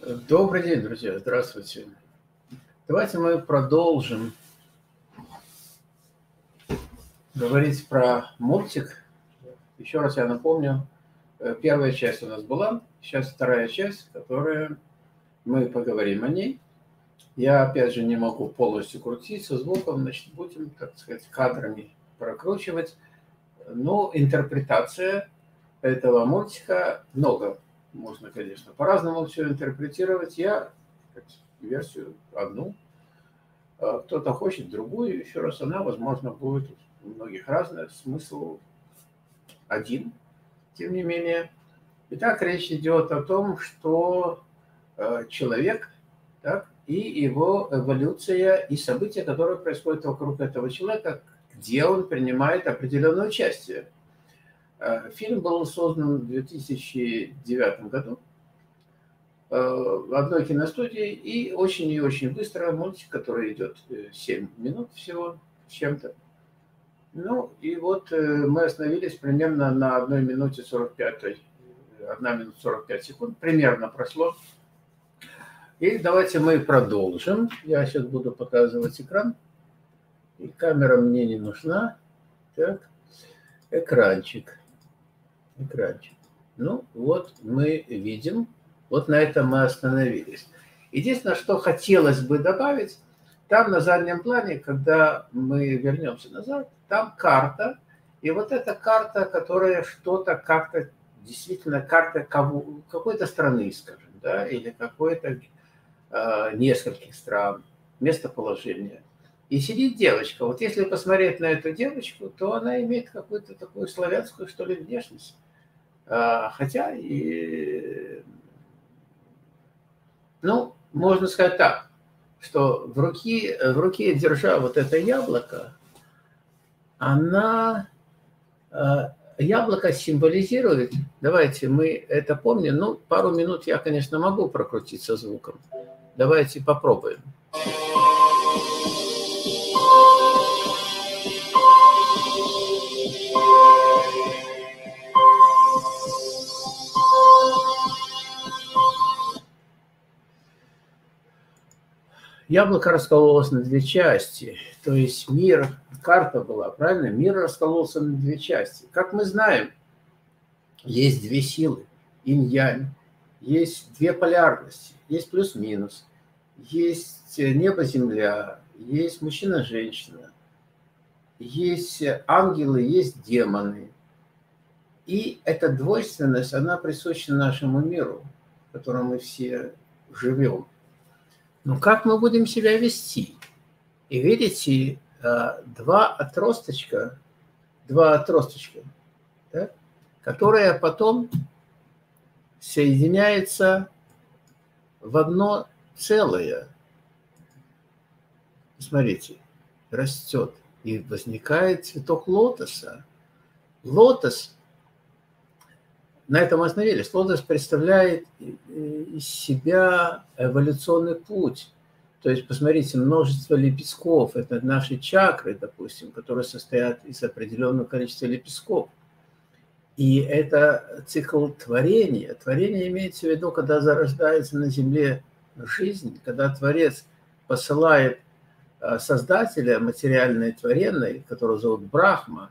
Добрый день, друзья, здравствуйте. Давайте мы продолжим говорить про мультик. Еще раз я напомню, первая часть у нас была, сейчас вторая часть, которая мы поговорим о ней. Я, опять же, не могу полностью крутить со звуком, значит, будем, так сказать, кадрами прокручивать. Но интерпретация этого мультика много. Можно, конечно, по-разному все интерпретировать. Я версию одну, кто-то хочет другую, еще раз она, возможно, будет у многих разная, смысл один, тем не менее. Итак, речь идет о том, что человек, так, и его эволюция, и события, которые происходят вокруг этого человека, где он принимает определенное участие. Фильм был создан в 2009 году в одной киностудии, и очень быстро мультик, который идет 7 минут всего с чем-то. Ну, и вот мы остановились примерно на 1 минуте 45, 1 минута 45 секунд, примерно прошло. И давайте мы продолжим. Я сейчас буду показывать экран, и камера мне не нужна. Так, экранчик. Ну, вот мы видим. Вот на этом мы остановились. Единственное, что хотелось бы добавить, там на заднем плане, когда мы вернемся назад, там карта. И вот эта карта, которая что-то как-то, действительно, карта какой-то страны, скажем, да, или какой-то нескольких стран, местоположение. И сидит девочка. Вот если посмотреть на эту девочку, то она имеет какую-то такую славянскую, что ли, внешность. Хотя и... Ну, можно сказать так, что в руке держа вот это яблоко, яблоко символизирует, давайте мы это помним, ну, пару минут я, конечно, могу прокрутить со звуком. Давайте попробуем. Яблоко раскололось на две части, то есть мир, карта была, правильно? Мир раскололся на две части. Как мы знаем, есть две силы, инь-янь, есть две полярности, есть плюс-минус, есть небо-земля, есть мужчина-женщина, есть ангелы, есть демоны. И эта двойственность, она присуща нашему миру, в котором мы все живем. Но как мы будем себя вести? И видите, два отросточка, да, которые потом соединяются в одно целое. Смотрите, растет и возникает цветок лотоса. Лотос, на этом остановились, лотос представляет из себя эволюционный путь. То есть, посмотрите, множество лепестков, это наши чакры, допустим, которые состоят из определенного количества лепестков. И это цикл творения. Творение имеется в виду, когда зарождается на Земле жизнь, когда Творец посылает Создателя материальной творенной, которого зовут Брахма,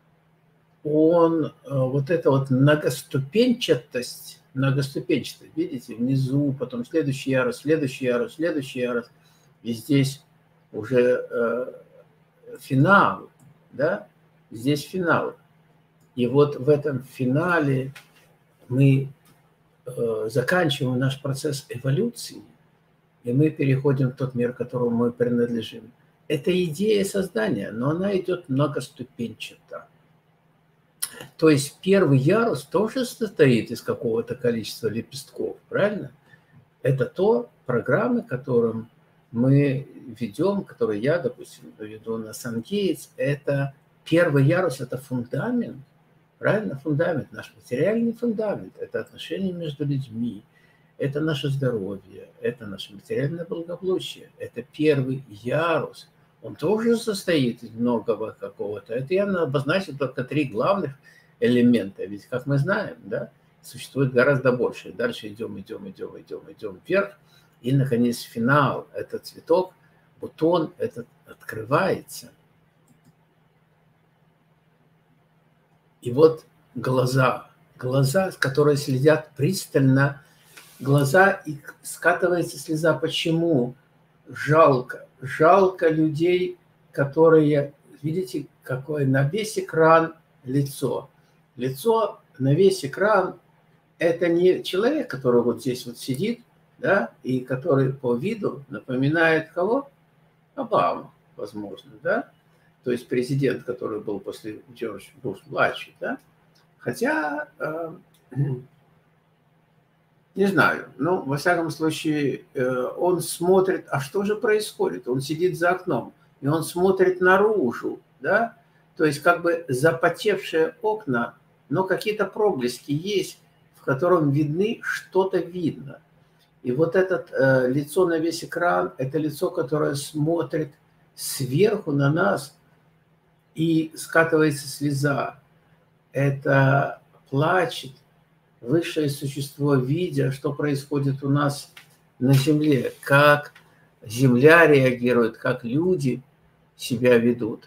он вот эта вот многоступенчатость, видите, внизу, потом следующий ярус, и здесь уже финал, да, здесь финал. И вот в этом финале мы заканчиваем наш процесс эволюции, и мы переходим в тот мир, которому мы принадлежим. Это идея создания, но она идет многоступенчато. То есть первый ярус тоже состоит из какого-то количества лепестков, правильно? Это то программы, которым мы ведем, которые я, допустим, веду на SunGates. Это первый ярус, это фундамент, правильно? Фундамент, наш материальный фундамент. Это отношения между людьми, это наше здоровье, это наше материальное благополучие. Это первый ярус. Он тоже состоит из многого какого-то. Это я обозначил только 3 главных элемента. Ведь, как мы знаем, да, существует гораздо больше. Дальше идем вверх. И, наконец, финал. Этот цветок, бутон этот открывается. И вот глаза, которые следят пристально, глаза, и скатывается слеза. Почему? Жалко людей, которые, видите, какое на весь экран лицо. Лицо на весь экран – это не человек, который вот здесь вот сидит, да, и который по виду напоминает кого? Обаму, возможно, да? То есть президент, который был после Джордж Буш-младший, да? Хотя, не знаю, но, во всяком случае, он смотрит, а что же происходит? Он сидит за окном, и он смотрит наружу, да? То есть как бы запотевшие окна, но какие-то проблески есть, в котором видны, что-то видно. И вот это лицо на весь экран, это лицо, которое смотрит сверху на нас, и скатывается слеза. Это плачет высшее существо, видя, что происходит у нас на Земле, как Земля реагирует, как люди себя ведут.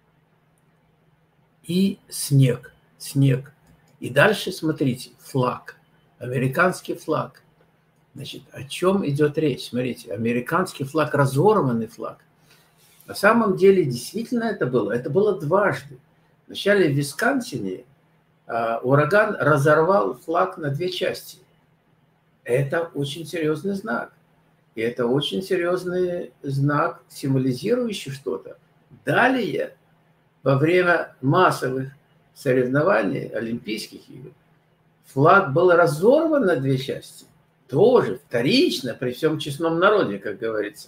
И снег. И дальше, смотрите, флаг, американский флаг. Значит, о чем идет речь? Смотрите, американский флаг, разорванный флаг. На самом деле, действительно это было дважды. Вначале в Висконсине ураган разорвал флаг на две части. Это очень серьезный знак. И это очень серьезный знак, символизирующий что-то. Далее, во время массовых соревнований, Олимпийских игр, флаг был разорван на две части. Тоже вторично, при всем честном народе, как говорится.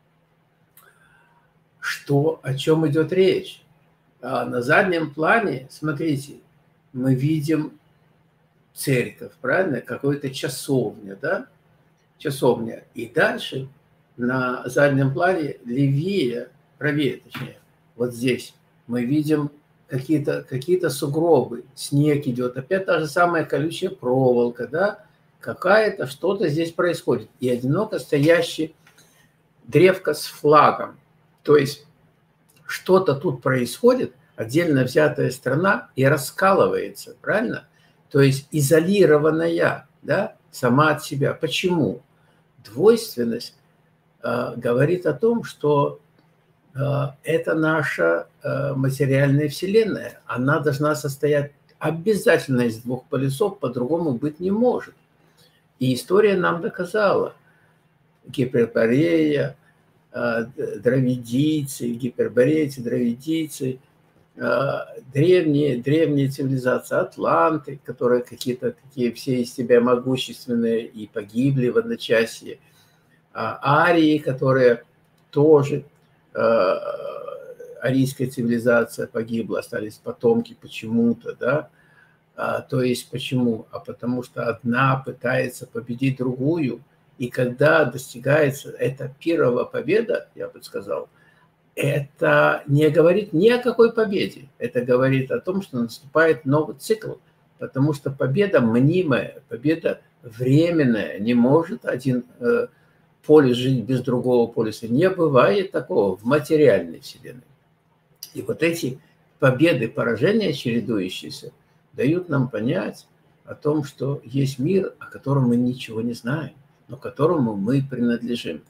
О чем идет речь? На заднем плане, смотрите, мы видим церковь, правильно? Какую-то часовня, да? Часовня. И дальше на заднем плане левее, правее точнее, вот здесь мы видим какие-то сугробы, снег идет, опять та же самая колючая проволока, да? Что-то здесь происходит. И одиноко стоящий древко с флагом. То есть что-то тут происходит, отдельно взятая страна, и раскалывается, правильно? То есть изолированная, да, сама от себя. Почему? Двойственность говорит о том, что это наша материальная вселенная. Она должна состоять обязательно из двух полюсов, по-другому быть не может. И история нам доказала. Гиперборея, дравидийцы, гиперборейцы, дравидийцы, древние цивилизации, атланты, которые какие-то такие все из себя могущественные и погибли в одночасье, арии, которые тоже, арийская цивилизация погибла, остались потомки почему-то, да. То есть почему? Потому что одна пытается победить другую, и когда достигается эта первая победа, я бы сказал, это не говорит ни о какой победе. Это говорит о том, что наступает новый цикл, потому что победа мнимая, победа временная. Не может один полюс жить без другого полюса. Не бывает такого в материальной вселенной. И вот эти победы, поражения чередующиеся дают нам понять о том, что есть мир, о котором мы ничего не знаем, но которому мы принадлежим.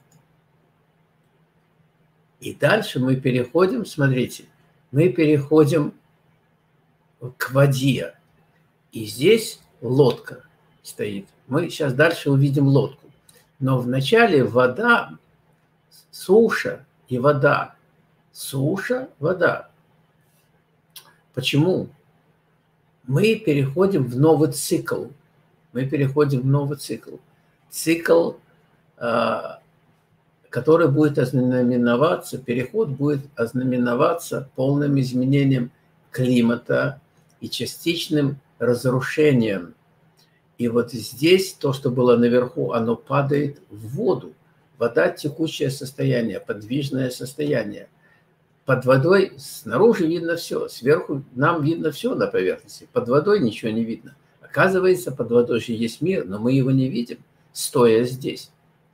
И дальше мы переходим, смотрите, мы переходим к воде. И здесь лодка стоит. Мы сейчас дальше увидим лодку. Но вначале вода, суша и вода. Суша, вода. Почему? Мы переходим в новый цикл. Цикл, который будет ознаменоваться, переход будет ознаменоваться полным изменением климата и частичным разрушением. И вот здесь то, что было наверху, оно падает в воду. Вода – текущее состояние, подвижное состояние. Под водой снаружи видно все, сверху нам видно все на поверхности, под водой ничего не видно. Оказывается, под водой же есть мир, но мы его не видим, стоя здесь.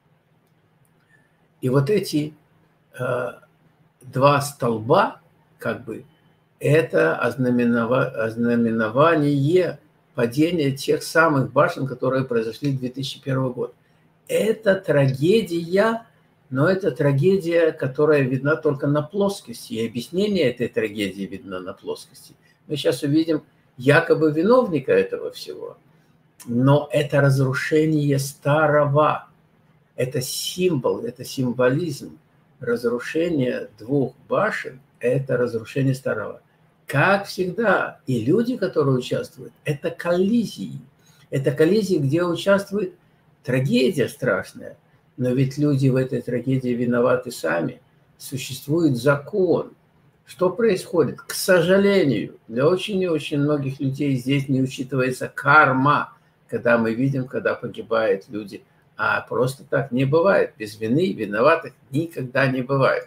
И вот эти два столба, как бы, это ознаменование падения тех самых башен, которые произошли в 2001 год. Это трагедия, но это трагедия, которая видна только на плоскости. И объяснение этой трагедии видно на плоскости. Мы сейчас увидим якобы виновника этого всего. Но это разрушение старого. Это символ, это символизм. Разрушение двух башен – это разрушение старого. Как всегда, и люди, которые участвуют, это коллизии. Это коллизии, где участвует трагедия страшная. Но ведь люди в этой трагедии виноваты сами. Существует закон. Что происходит? К сожалению, для очень и очень многих людей здесь не учитывается карма, когда мы видим, когда погибают люди. А просто так не бывает. Без вины виноватых никогда не бывает.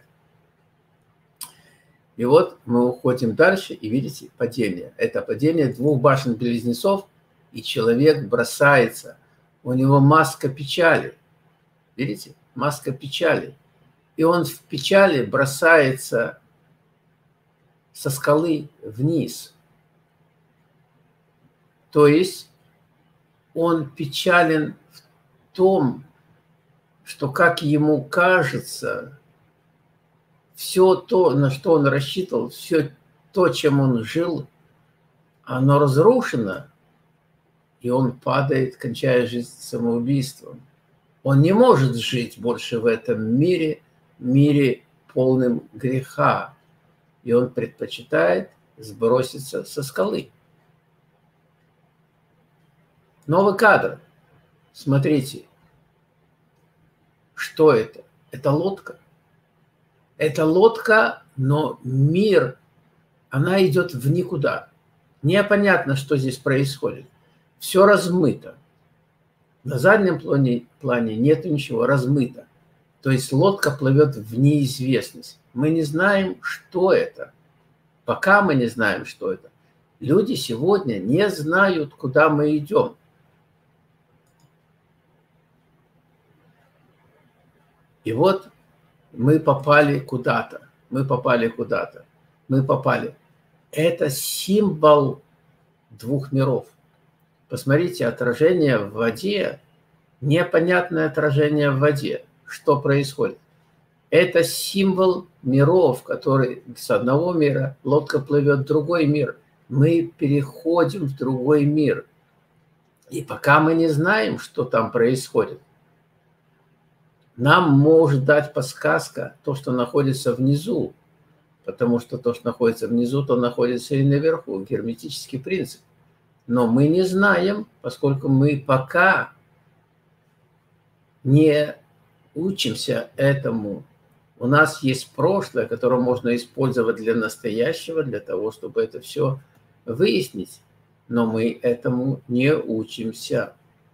И вот мы уходим дальше, и видите, падение. Это падение двух башен-близнецов, и человек бросается. У него маска печали. Видите? Маска печали. И он в печали бросается со скалы вниз. То есть он печален в том, что, как ему кажется, все то, на что он рассчитывал, все то, чем он жил, оно разрушено, и он падает, кончая жизнь самоубийством. Он не может жить больше в этом мире полным греха, и он предпочитает сброситься со скалы. Новый кадр. Смотрите, что это? Это лодка. Это лодка, но мир, она идет в никуда. Непонятно, что здесь происходит. Все размыто. На заднем плане нет ничего, размыто. То есть лодка плывет в неизвестность. Мы не знаем, что это. Пока мы не знаем, что это. Люди сегодня не знают, куда мы идем. И вот мы попали куда-то. Мы попали куда-то. Мы попали. Это символ двух миров. Посмотрите, отражение в воде, непонятное отражение в воде. Что происходит? Это символ миров, который с одного мира лодка плывет в другой мир. Мы переходим в другой мир. И пока мы не знаем, что там происходит, нам может дать подсказка то, что находится внизу. Потому что то, что находится внизу, то находится и наверху. Герметический принцип. Но мы не знаем, поскольку мы пока не учимся этому. У нас есть прошлое, которое можно использовать для настоящего, для того, чтобы это все выяснить. Но мы этому не учимся.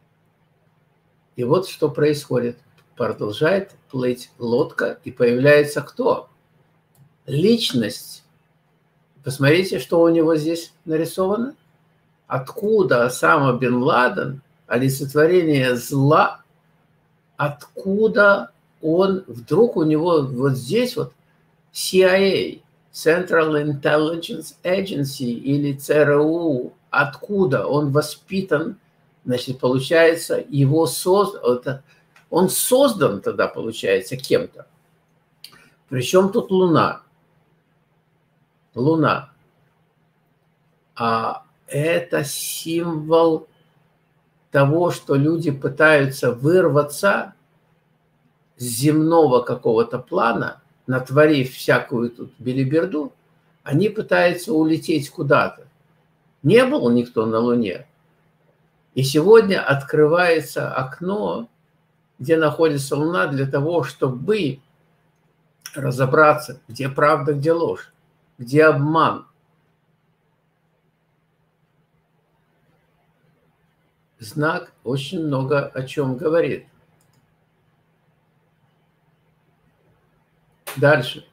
И вот что происходит. Продолжает плыть лодка, и появляется кто? Личность. Посмотрите, что у него здесь нарисовано. Откуда Осама бен Ладен, олицетворение зла, откуда он, вдруг у него вот здесь вот CIA, Central Intelligence Agency или ЦРУ, откуда он воспитан, значит, получается, он создан тогда, получается, кем-то. Причем тут Луна. Луна. А это символ того, что люди пытаются вырваться с земного какого-то плана, натворив всякую тут белиберду, они пытаются улететь куда-то. Не был никто на Луне. И сегодня открывается окно, где находится Луна, для того, чтобы разобраться, где правда, где ложь, где обман. Знак очень много о чем говорит. Дальше.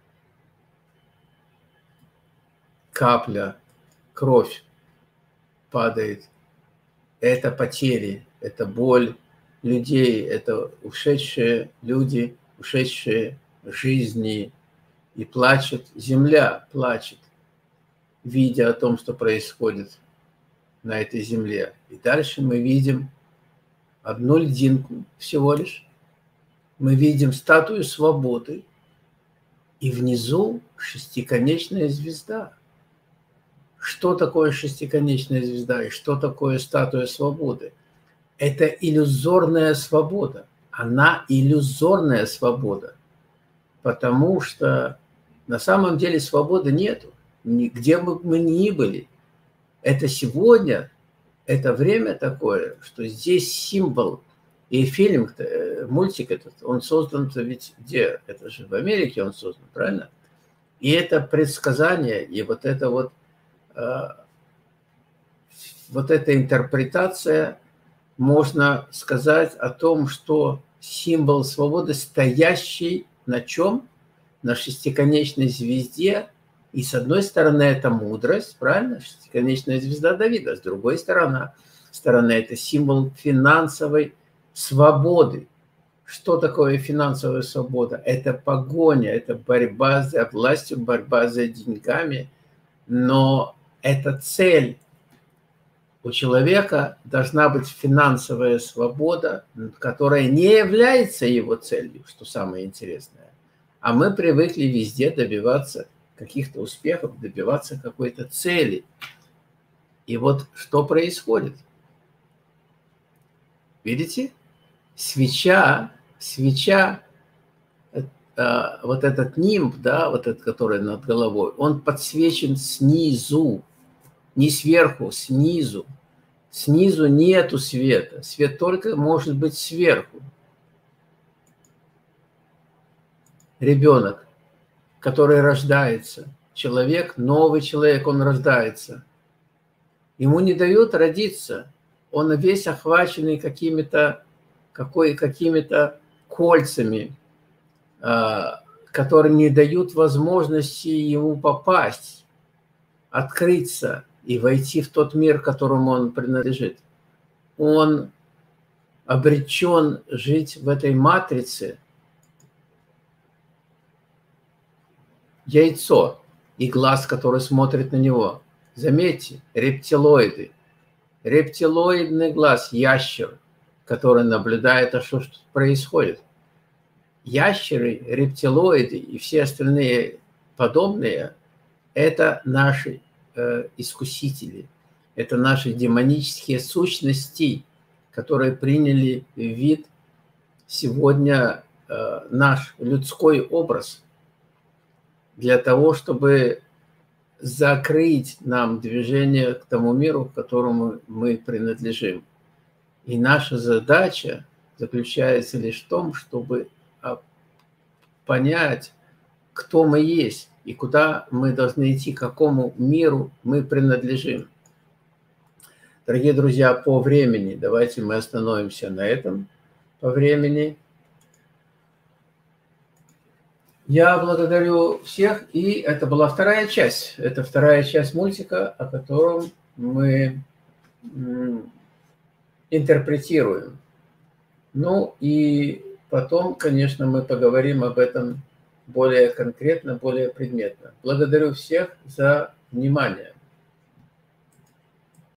Капля, кровь падает. Это потери, это боль людей, это ушедшие люди, ушедшие жизни. И плачет, земля плачет, видя о том, что происходит на этой земле. И дальше мы видим одну льдинку всего лишь. Мы видим статую свободы, и внизу шестиконечная звезда. Что такое шестиконечная звезда и что такое статуя свободы? Это иллюзорная свобода. Она иллюзорная свобода, потому что на самом деле свободы нету. Где бы мы ни были, это сегодня, это время такое, что здесь символ. И фильм, мультик этот, он создан ведь где? Это же в Америке он создан, правильно? И это предсказание, и вот эта интерпретация, можно сказать о том, что символ свободы, стоящий на чем? На шестиконечной звезде. И с одной стороны это мудрость, правильно? Шестиконечная звезда Давида. С другой стороны это символ финансовой свободы. Что такое финансовая свобода? Это погоня, это борьба за властью, борьба за деньгами. Но это цель. У человека должна быть финансовая свобода, которая не является его целью, что самое интересное. А мы привыкли везде добиваться каких-то успехов, добиваться какой-то цели. И вот что происходит? Видите? Свеча, вот этот нимб, да, вот этот, который над головой, он подсвечен снизу, не сверху, снизу. Снизу нету света. Свет только может быть сверху. Ребенок, который рождается, человек, новый человек, он рождается. Ему не дают родиться. Он весь охваченный какими-то кольцами, которые не дают возможности ему попасть, открыться и войти в тот мир, которому он принадлежит. Он обречен жить в этой матрице. Яйцо и глаз, который смотрит на него. Заметьте, рептилоиды. Рептилоидный глаз, ящер, который наблюдает, что происходит. Ящеры, рептилоиды и все остальные подобные – это наши искусители, это наши демонические сущности, которые приняли вид сегодня наш людской образ для того, чтобы закрыть нам движение к тому миру, к которому мы принадлежим. И наша задача заключается лишь в том, чтобы понять, кто мы есть и куда мы должны идти, к какому миру мы принадлежим. Дорогие друзья, по времени, давайте мы остановимся на этом по времени. Я благодарю всех, и это была вторая часть. Это вторая часть мультика, о котором мы интерпретируем. Ну и потом, конечно, мы поговорим об этом более конкретно, более предметно. Благодарю всех за внимание.